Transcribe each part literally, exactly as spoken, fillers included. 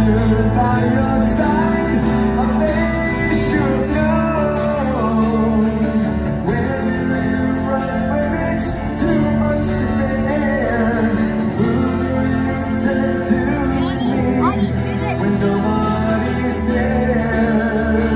stood by your side, a face should know. When you run when it's too much to bear, who do you turn to when nobody's there?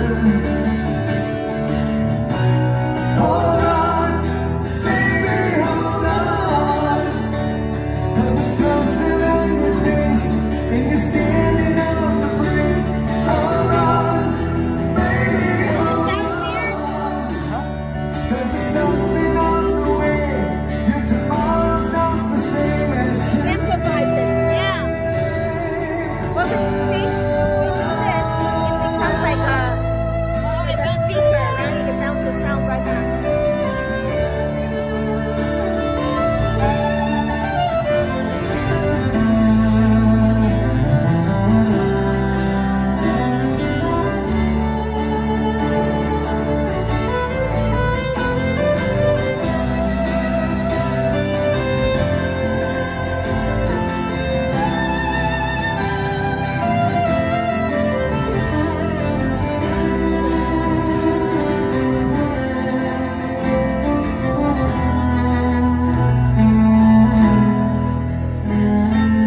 Hold on, baby, hold on, 'cause it's closer than you think, and you're standing on the brink. Hold on, baby, hold on, 'cause there's something on the way. Your tomorrow's not the same as today. Amplifies it, yeah. Well, see, we do this. It sounds like a, oh, it bounces speaker, right? It bounces sound right now.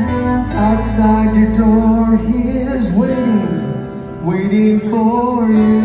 Outside your door, he is waiting, waiting for you.